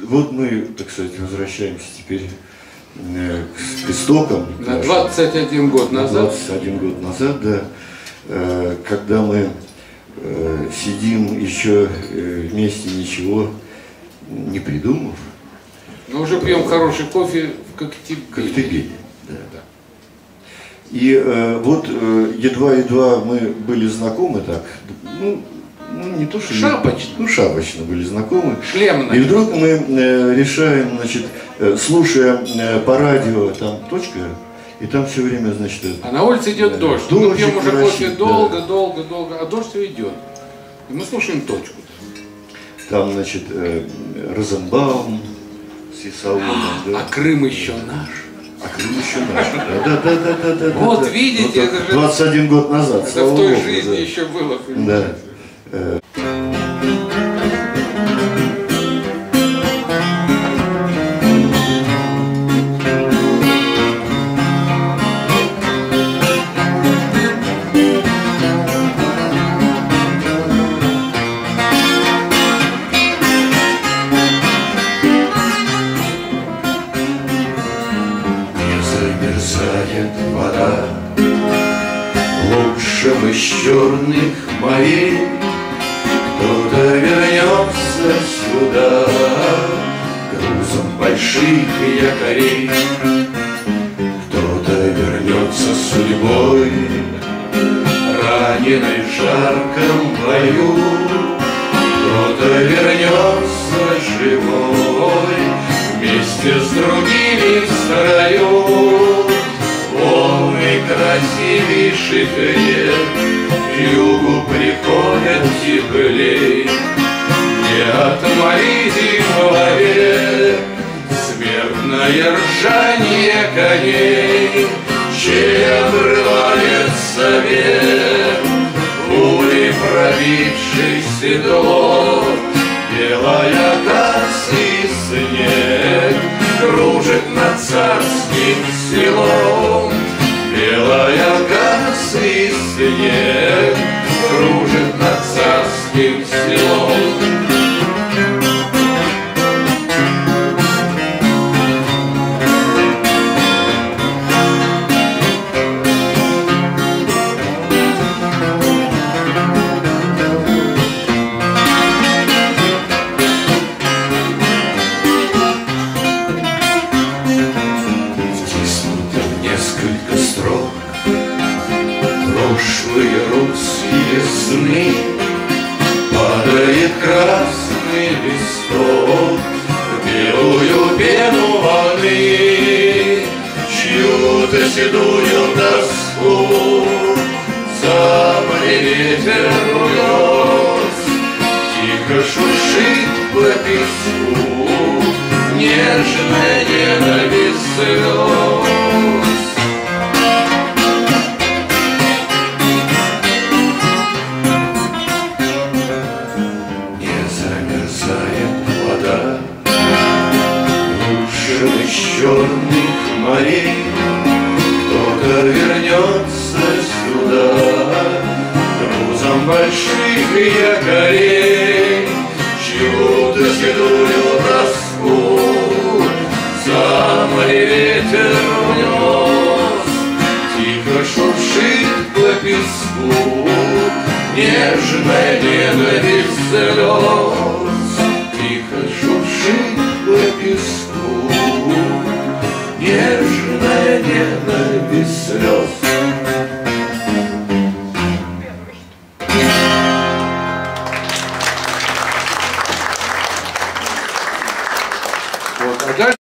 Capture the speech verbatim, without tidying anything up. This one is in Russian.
вот мы, так сказать, возвращаемся теперь э, к истокам. На двадцать один год назад. двадцать один год назад, да, э, когда мы э, сидим еще э, вместе, ничего не придумав. Но уже пьем хороший кофе в Коктебеле. Коктебеле, да. Да. И э, вот э, едва-едва мы были знакомы так, ну, ну не то что... Шапочно. Ну, шапочно были знакомы. Шлемно. И вдруг мы э, решаем, значит, э, слушая э, по радио, там точка, и там все время, значит... А на улице идет э, дождь. Мы пьем уже кофе долго, долго, долго, а дождь все идет. И мы слушаем точку. Там, значит, э, Розенбаум с Исаулом. А, да. а Крым еще наш. А Крым еще наш. Да, да, да, да, да. Вот да, видите, да. это же... двадцать один год назад. Это в той Богу, жизни да. еще было. Да. Э. Замерзает вода лучшим из черных морей. Кто-то вернется сюда грузом больших якорей. Кто-то вернется судьбой, раненой в жарком бою. Кто-то вернется живой вместе с другими в строю. Волны красивейших рек к югу приходят теплей. Не отмори зимой век смертное ржанье коней, чей обрывается век пулей пробивший седло. Белая акация снег кружит над царским селом. Белая акация снег кружит над царским селом. Прошлые русские сны, падает красный листок в белую пену воды, чью-то седую тоску за море ветер унес. Тихо шуршит по песку нежная ненависть слез. Из черных морей кто-то вернется сюда грузом больших якорей, чью-то седую тоску за море ветер унес. Тихо шуршит по песку нежная ненависть слез. Тихо шуршит по песку нежная ненависть слез. Вот, а дальше